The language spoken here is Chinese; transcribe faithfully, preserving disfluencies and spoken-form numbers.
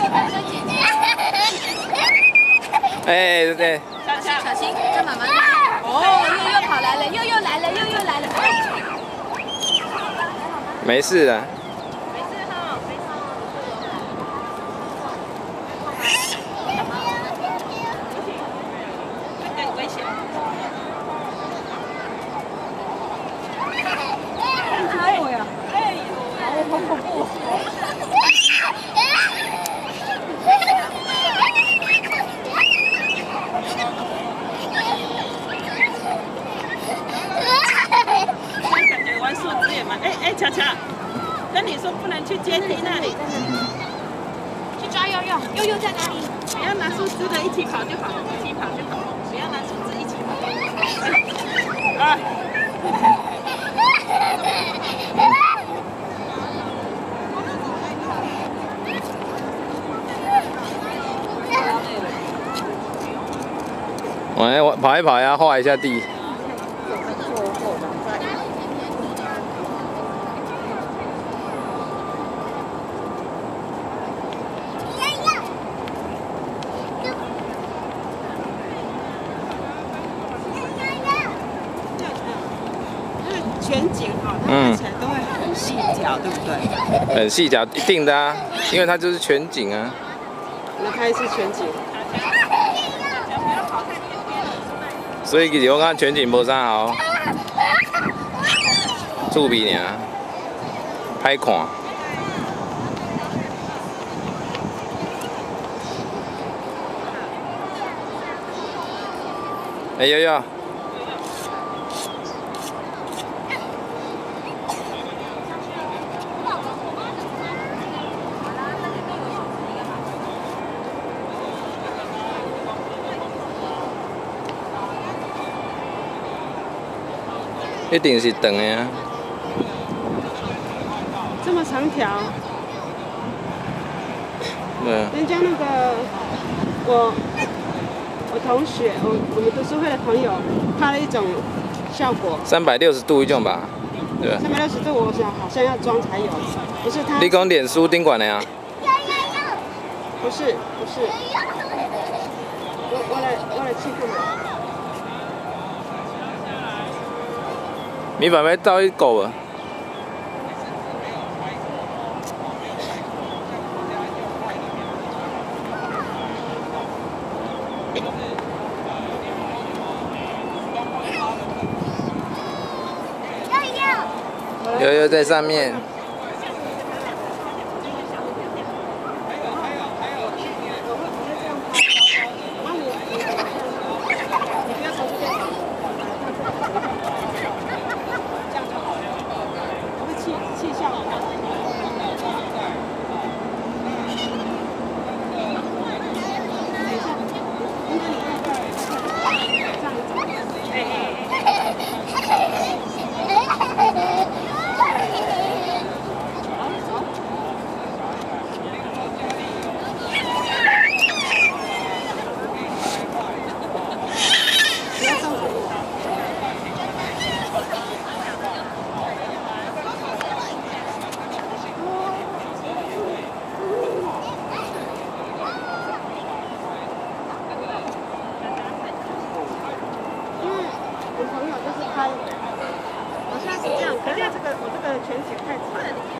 哎，对对。 小心小心，这妈妈。哦，又又跑来了，又又来了，又又来了。 没事的。 恰恰，跟你说不能去阶梯那里， 去抓悠悠，悠悠在哪里？ 不要拿树枝的，一起跑就好，一起跑就好，不要拿树枝一起跑。啊！ 来，我跑一跑呀，画一下地。 全景哈，它看起来都会很细条，对不对？ 很细条，一定的啊，因为它就是全景啊。 那它也是全景。 所以其实我感觉全景无啥好，趣味尔，歹看。哎呦呦！ 一定是长的啊！ 这么长条。 对啊。 人家那个我我同学，我我们读书会的朋友拍了一种效果。 三百六十度一种吧，对吧？ 三百六十度，我想好像要装才有，不是它。 你讲脸书顶管的啊？ 不是不是。我我来我来去看看。 米粉要倒一狗啊！悠悠在上面。